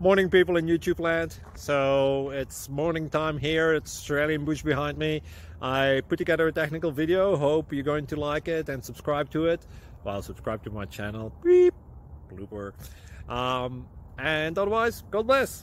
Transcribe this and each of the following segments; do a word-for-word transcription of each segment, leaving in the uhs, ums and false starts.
Morning people in YouTube land. So it's morning time here. It's Australian bush behind me. I put together a technical video. Hope you're going to like it and subscribe to it. Well, subscribe to my channel. Beep. Blooper. Um, and otherwise, God bless.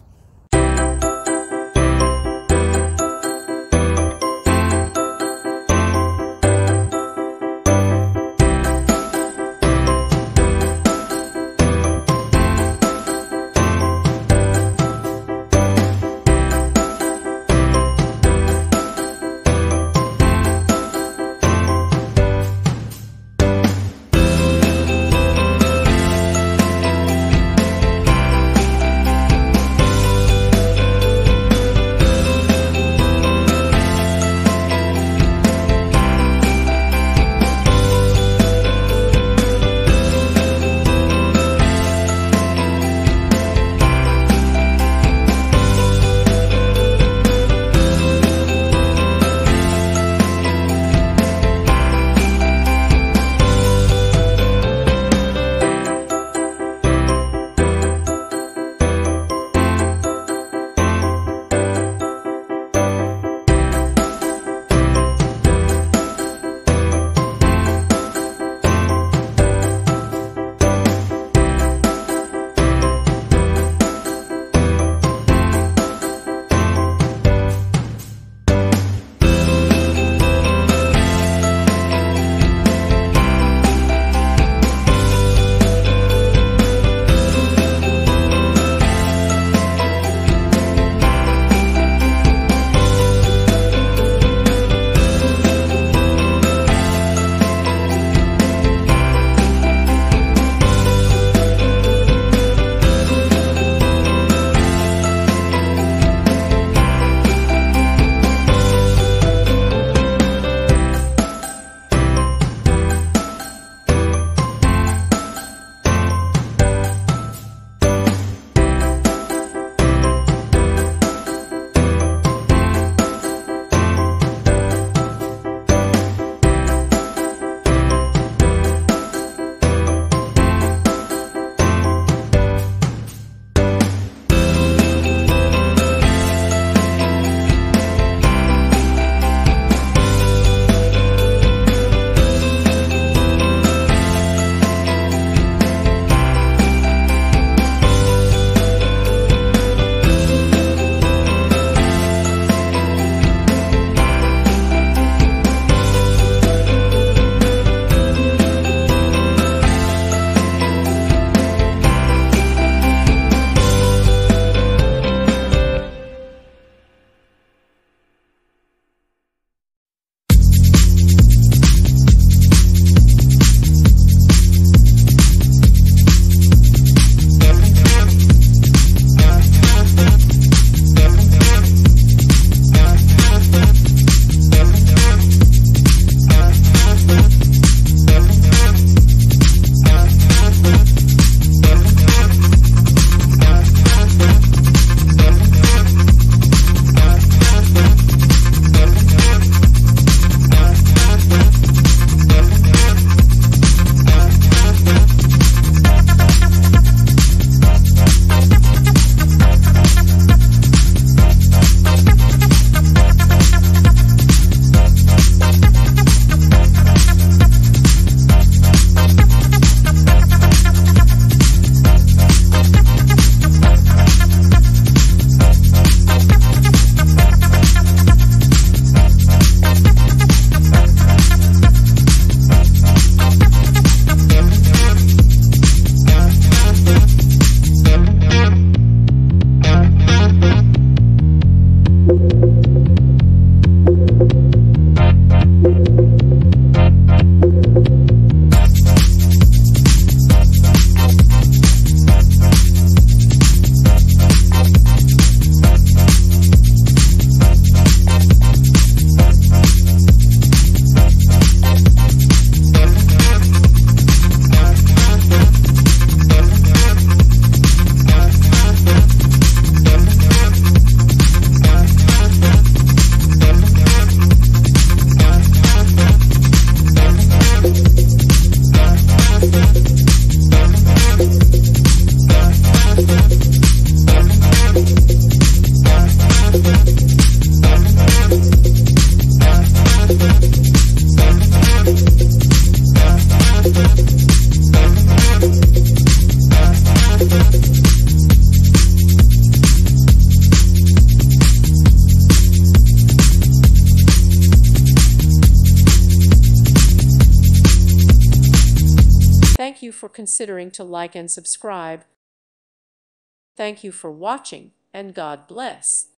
thank you for considering to like and subscribe. Thank you for watching, and God bless.